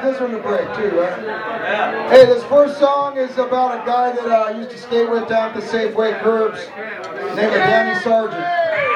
this one to break too, right? Yeah. Hey, this first song is about a guy that I used to skate with down at the Safeway curbs, named Danny Sargent.